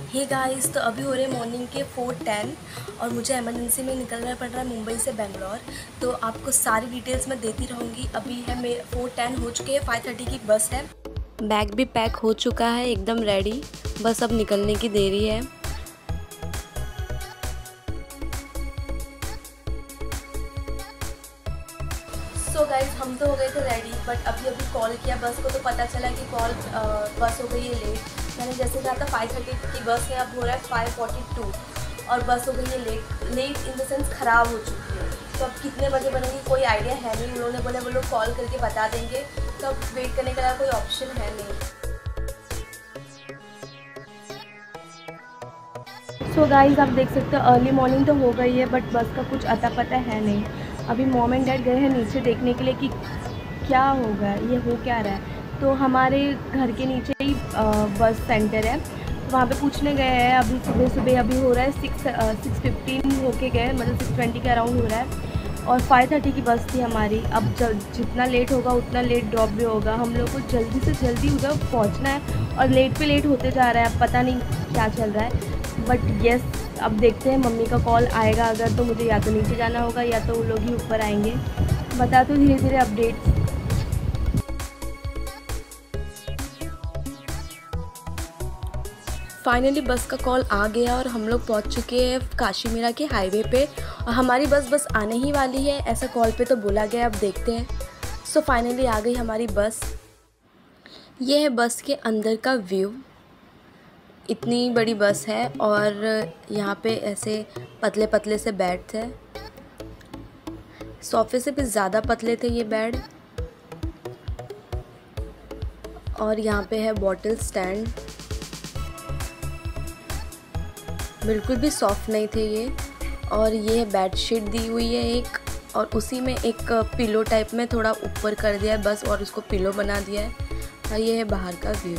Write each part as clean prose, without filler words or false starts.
हे guys, तो अभी हो रहे मॉर्निंग के 4:10 और मुझे इमरजेंसी में निकलना पड़ रहा है मुंबई से बेंगलोर। तो आपको सारी डिटेल्स मैं देती रहूँगी। अभी है मेरे 4:10 हो चुके हैं, 5:30 की बस है। बैग भी पैक हो चुका है, एकदम रेडी, बस अब निकलने की देरी है। सो गाइस, हम तो हो गए थे रेडी, बट अभी कॉल किया बस को तो पता चला कि बस हो गई है लेट। मैंने जैसे कहा था 5:30 की बस है, अब हो रहा है 5:42 और बस हो गई है लेट इन द सेंस ख़राब हो चुकी है। तो अब कितने बजे बनेगी कोई आइडिया है नहीं। उन्होंने बोला वो लोग कॉल करके बता देंगे, तो अब वेट करने का कोई ऑप्शन है नहीं। सो गाइस, आप देख सकते हो अर्ली मॉर्निंग तो हो गई है, बट बस का कुछ अता पता है नहीं। अभी मॉम एंड डैड गए हैं नीचे देखने के लिए कि क्या होगा, ये हो क्या रहा है। तो हमारे घर के नीचे ही बस सेंटर है, तो वहाँ पे पूछने गए हैं। अभी सुबह अभी हो रहा है 6:15 होके गए, मतलब 6:20 के अराउंड हो रहा है और 5:30 की बस थी हमारी। अब जितना लेट होगा उतना लेट ड्रॉप भी होगा। हम लोग को जल्दी से जल्दी उधर पहुँचना है और लेट पे लेट होते जा रहा है। अब पता नहीं क्या चल रहा है, बट येस, अब देखते हैं। मम्मी का कॉल आएगा अगर, तो मुझे या तो नीचे जाना होगा या तो वो लोग ही ऊपर आएंगे। बताते धीरे धीरे अपडेट्स। फाइनली बस का कॉल आ गया और हम लोग पहुंच चुके हैं काशीमीरा के हाईवे पे और हमारी बस आने ही वाली है, ऐसा कॉल पे तो बोला गया। अब देखते हैं। सो फाइनली आ गई हमारी बस। ये है बस के अंदर का व्यू। इतनी बड़ी बस है और यहाँ पे ऐसे पतले पतले से बेड थे, सोफे से भी ज़्यादा पतले थे ये बेड। और यहाँ पे है बॉटल स्टैंड, बिल्कुल भी सॉफ्ट नहीं थे ये। और ये है बेड शीट दी हुई है एक, और उसी में एक पिलो टाइप में थोड़ा ऊपर कर दिया है बस और उसको पिलो बना दिया है। और ये है बाहर का व्यू।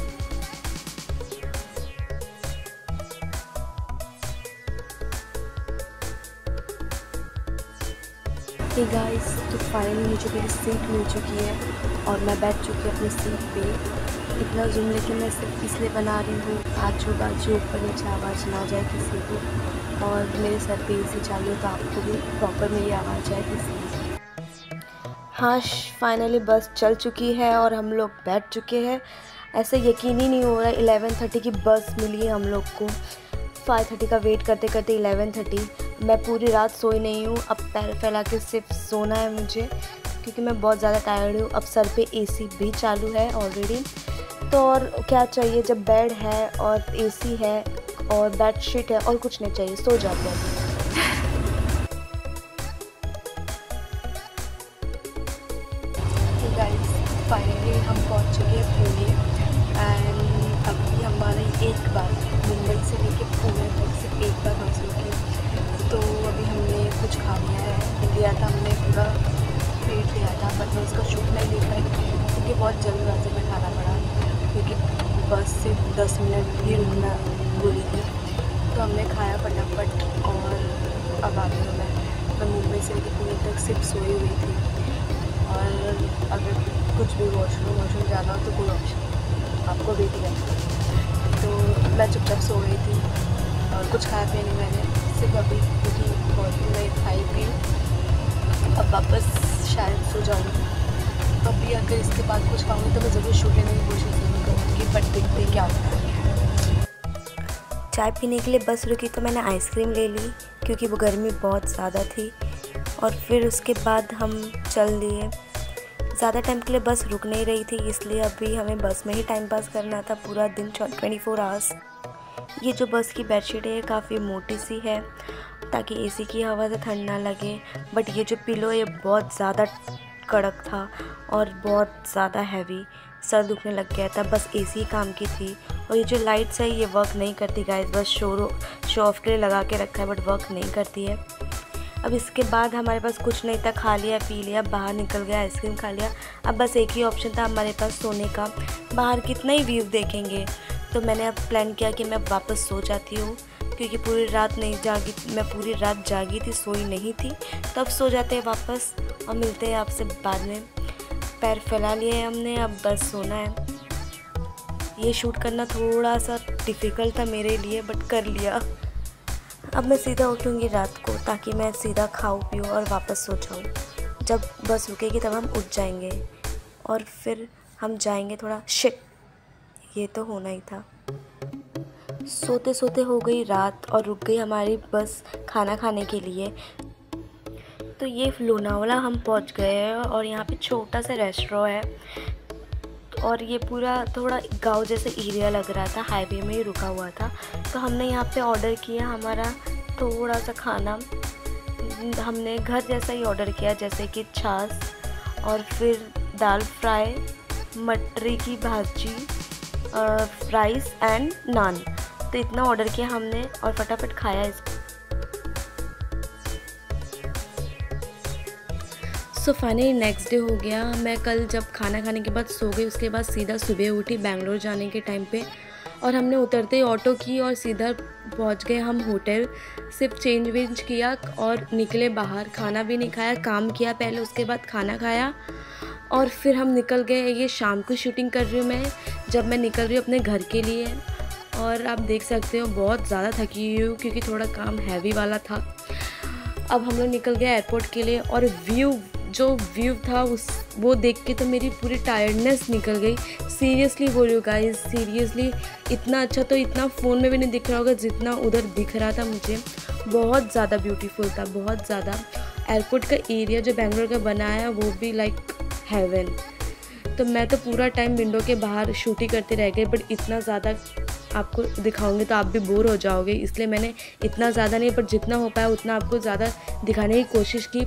हे गाइस, तो फाइनली मुझे मेरी सीट मिल चुकी है और मैं बैठ चुकी हूँ अपनी सीट पे। इतना जूम लेकिन मैं सिर्फ इसलिए बना रही हूँ आजू बाजू ऊपर नीचे आवाज़ ना जाए किसी को, और मेरे सर पे एसी चालू है तो आपको भी प्रॉपर मेरी आवाज़ जाए किसी को। हाँ, फाइनली बस चल चुकी है और हम लोग बैठ चुके हैं। ऐसे यकीन ही नहीं हो रहा है 11:30 की बस मिली है हम लोग को। 5:30 का वेट करते करते 11:30। मैं पूरी रात सोई नहीं हूँ, अब पैर फैला के सिर्फ सोना है मुझे, क्योंकि मैं बहुत ज़्यादा टायर्ड हूँ। अब सर पे एसी भी चालू है ऑलरेडी, तो और क्या चाहिए जब बेड है और एसी है और बेडशीट है, और कुछ नहीं चाहिए, सो जाते हैं। गाइस, फाइनली हम पहुँच चुके हैं पुणे एंड अभी हमारी एक बार मुंबई से लेके पुणे तक सिर्फ एक बार बस रुकी। तो अभी हमने कुछ खा लिया है, लिया था हमने पूरा पेट लिया था, बट मैं उसका शूट नहीं ले पाई क्योंकि बहुत जल्दबाजी में खाना पड़ा, क्योंकि बस से 10 मिनट भी रुकना बोली थी। तो हमने खाया फटाफट और अब आ गई मैं मुंबई से लेकर पुणे तक सिर्फ सोई हुई थी। और अगर कुछ भी वॉशरूम जाना हो तो कोई ऑप्शन आपको भी दिया। तो मैं चुपचाप सो गई थी और कुछ खाया पिया नहीं मैंने, सिर्फ अभी क्योंकि बहुत नहीं खाई पी। अब वापस शायद सो जाऊँगी। अभी अगर इसके बाद कुछ खाऊँगी तो मैं ज़रूर शूट लेने की कोशिश ज़रूर करूँगी, बट देखते क्या होता है। चाय पीने के लिए बस रुकी तो मैंने आइसक्रीम ले ली क्योंकि वो गर्मी बहुत ज़्यादा थी, और फिर उसके बाद हम चल दिए। ज़्यादा टाइम के लिए बस रुक नहीं रही थी, इसलिए अभी हमें बस में ही टाइम पास करना था पूरा दिन, 24 आवर्स। ये जो बस की बेडशीट है ये काफ़ी मोटी सी है ताकि एसी की हवा से ठंड ना लगे, बट ये जो पिलो है ये बहुत ज़्यादा कड़क था और बहुत ज़्यादा हैवी, सर दुखने लग गया था। बस एसी काम की थी। और ये जो लाइट्स है ये वर्क नहीं करती गाइस, बस शो ऑफ के लिए लगा के रखा है, बट वर्क नहीं करती है। अब इसके बाद हमारे पास कुछ नहीं था, खा लिया पी लिया, बाहर निकल गया, आइसक्रीम खा लिया। अब बस एक ही ऑप्शन था हमारे पास, सोने का। बाहर कितना ही व्यू देखेंगे, तो मैंने अब प्लान किया कि मैं वापस सो जाती हूँ, क्योंकि पूरी रात नहीं जागी, मैं पूरी रात जागी थी, सोई नहीं थी। तब सो जाते हैं वापस और मिलते हैं आपसे बाद में। पैर फैला लिए हमने, अब बस सोना है। ये शूट करना थोड़ा सा डिफ़िकल्ट था मेरे लिए, बट कर लिया। अब मैं सीधा उठूँगी रात को, ताकि मैं सीधा खाऊं पीऊँ और वापस सो जाऊँ। जब बस रुकेगी तब हम उठ जाएंगे और फिर हम जाएंगे थोड़ा शिट, ये तो होना ही था। सोते सोते हो गई रात और रुक गई हमारी बस खाना खाने के लिए। तो ये लोनावाला हम पहुंच गए हैं और यहाँ पे छोटा सा रेस्टोरेंट है और ये पूरा थोड़ा गांव जैसा एरिया लग रहा था, हाईवे में ही रुका हुआ था। तो हमने यहाँ पे ऑर्डर किया हमारा थोड़ा सा खाना। हमने घर जैसा ही ऑर्डर किया, जैसे कि छाछ और फिर दाल फ्राई, मटरी की भाजी, राइस एंड नान। तो इतना ऑर्डर किया हमने और फटाफट खाया इसको। सो फाइनली नेक्स्ट डे हो गया। मैं कल जब खाना खाने के बाद सो गई, उसके बाद सीधा सुबह उठी बेंगलोर जाने के टाइम पे, और हमने उतरते ही ऑटो की और सीधा पहुंच गए हम होटल। सिर्फ चेंज वेंज किया और निकले बाहर। खाना भी नहीं खाया, काम किया पहले, उसके बाद खाना खाया और फिर हम निकल गए। ये शाम को शूटिंग कर रही हूँ मैं, जब मैं निकल रही हूँ अपने घर के लिए। और आप देख सकते हो बहुत ज़्यादा थकी हुई हूँ क्योंकि थोड़ा काम हैवी वाला था। अब हम लोग निकल गए एयरपोर्ट के लिए और जो व्यू था वो देख के तो मेरी पूरी टायर्डनेस निकल गई। सीरियसली बोल रही हूँ गाइस, सीरियसली इतना अच्छा तो इतना फ़ोन में भी नहीं दिख रहा होगा जितना उधर दिख रहा था मुझे। बहुत ज़्यादा ब्यूटीफुल था, बहुत ज़्यादा। एयरपोर्ट का एरिया जो बेंगलोर का बना है वो भी लाइक हेवन। तो मैं तो पूरा टाइम विंडो के बाहर शूट ही करते रह गए, बट इतना ज़्यादा आपको दिखाऊंगी तो आप भी बोर हो जाओगे, इसलिए मैंने इतना ज़्यादा नहीं, पर जितना हो पाया उतना आपको ज़्यादा दिखाने की कोशिश की।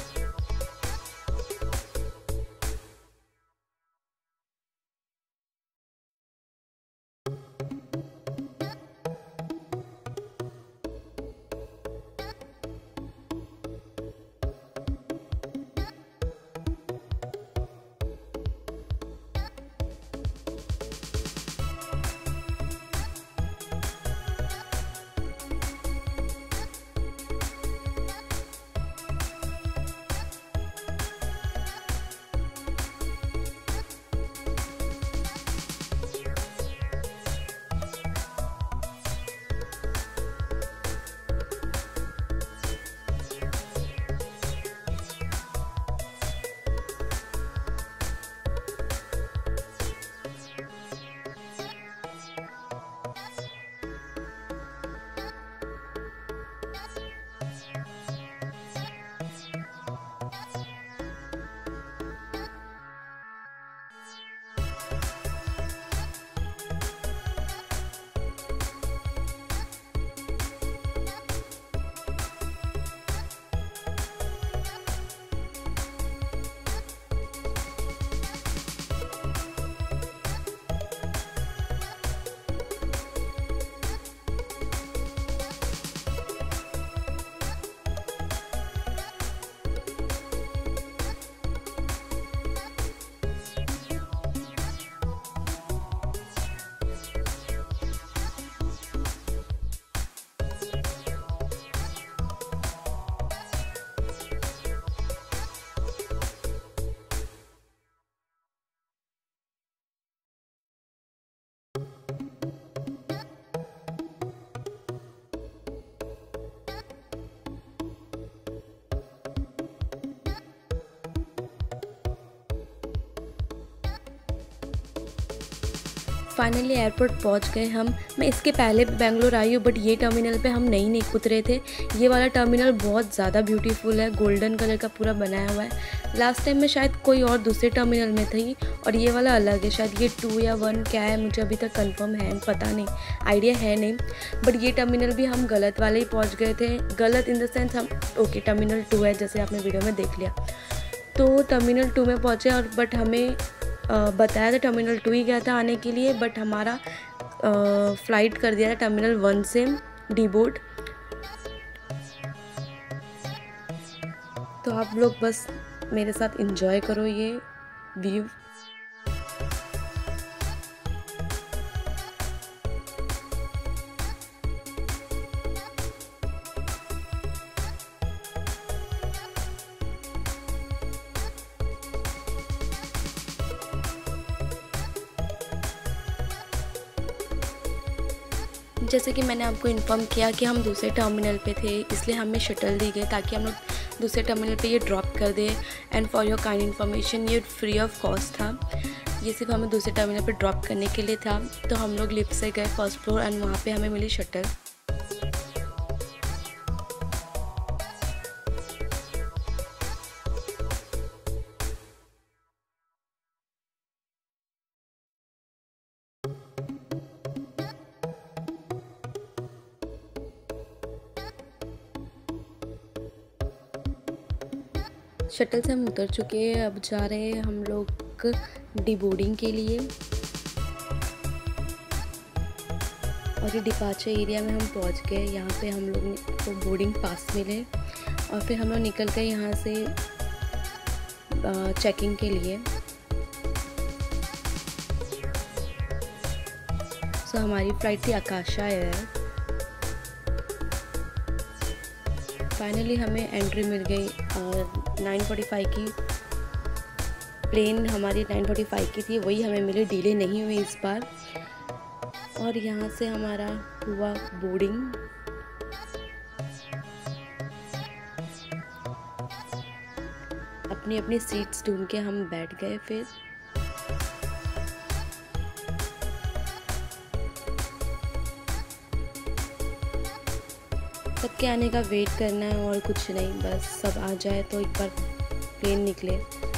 फाइनली एयरपोर्ट पहुंच गए हम। मैं इसके पहले भी बेंगलोर आई हूँ, बट ये टर्मिनल पे हम नहीं उतरे थे। ये वाला टर्मिनल बहुत ज़्यादा ब्यूटीफुल है, गोल्डन कलर का पूरा बनाया हुआ है। लास्ट टाइम मैं शायद कोई और दूसरे टर्मिनल में थी और ये वाला अलग है, शायद ये 2 या 1 क्या है मुझे अभी तक कंफर्म है, पता नहीं, आइडिया है नहीं। बट ये टर्मिनल भी हम गलत वाले ही पहुँच गए थे। गलत इन द सेंस हम ओके टर्मिनल 2 है, जैसे आपने वीडियो में देख लिया। तो टर्मिनल 2 में पहुँचे और बट हमें बताया था टर्मिनल 2 ही गया था आने के लिए, बट हमारा फ़्लाइट कर दिया था टर्मिनल 1 से डीबोर्ड। तो आप लोग बस मेरे साथ एंजॉय करो ये व्यू। जैसे कि मैंने आपको इन्फॉर्म किया कि हम दूसरे टर्मिनल पे थे, इसलिए हमें शटल दी गई ताकि हम लोग दूसरे टर्मिनल पे ये ड्रॉप कर दें। And for your kind information, ये फ्री ऑफ कॉस्ट था, ये सिर्फ हमें दूसरे टर्मिनल पे ड्रॉप करने के लिए था। तो हम लोग लिफ्ट से गए फर्स्ट फ्लोर एंड वहाँ पे हमें मिली शटल। शटल से हम उतर चुके हैं, अब जा रहे हैं हम लोग डिबोर्डिंग के लिए। और ये डिपार्चर एरिया में हम पहुंच गए। यहाँ पे हम लोग को बोर्डिंग पास मिले और फिर हम लोग निकल गए यहाँ से चेकिंग के लिए। सो हमारी फ़्लाइट थी आकाशा एयर। फाइनली हमें एंट्री मिल गई और 9:45 की प्लेन हमारी 9:45 की थी, वही हमें मिली, डिले नहीं हुई इस बार। और यहाँ से हमारा हुआ बोर्डिंग। अपनी अपनी सीट्स ढूंढ के हम बैठ गए। फिर सबके आने का वेट करना है और कुछ नहीं, बस सब आ जाए तो एक बार प्लेन निकले।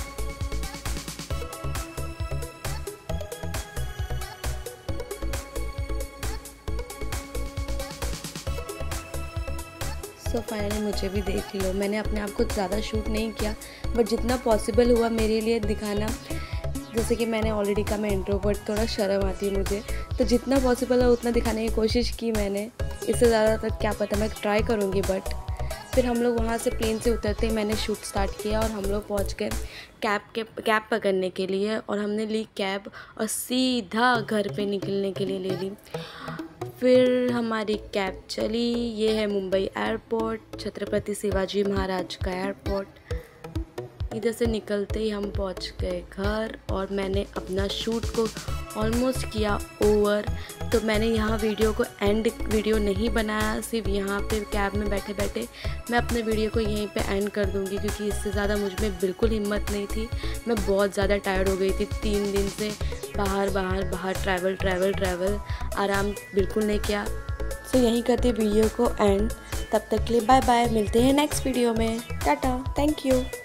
सो फाइनली मुझे भी देख लो। मैंने अपने आप को ज़्यादा शूट नहीं किया, बट जितना पॉसिबल हुआ मेरे लिए दिखाना। जैसे कि मैंने ऑलरेडी कहा, मैं इंट्रोवर्ट, थोड़ा शर्म आती है मुझे, तो जितना पॉसिबल है उतना दिखाने की कोशिश की मैंने। इससे ज़्यादा तक क्या पता, मैं ट्राई करूँगी। बट फिर हम लोग वहाँ से प्लेन से उतरते ही मैंने शूट स्टार्ट किया और हम लोग पहुँच गए कैब पकड़ने के लिए। और हमने ली कैब और सीधा घर पे निकलने के लिए ले ली। फिर हमारी कैब चली। ये है मुंबई एयरपोर्ट, छत्रपति शिवाजी महाराज का एयरपोर्ट। इधर से निकलते ही हम पहुंच गए घर और मैंने अपना शूट को ऑलमोस्ट किया ओवर। तो मैंने यहाँ वीडियो को एंड वीडियो नहीं बनाया, सिर्फ यहाँ पे कैब में बैठे बैठे मैं अपने वीडियो को यहीं पे एंड कर दूँगी, क्योंकि इससे ज़्यादा मुझ में बिल्कुल हिम्मत नहीं थी। मैं बहुत ज़्यादा टायर्ड हो गई थी, 3 दिन से बाहर ट्रैवल, आराम बिल्कुल नहीं किया। सो यहीं करते वीडियो को एंड। तब तक के लिए बाय बाय, मिलते हैं नेक्स्ट वीडियो में। Tata, thank you.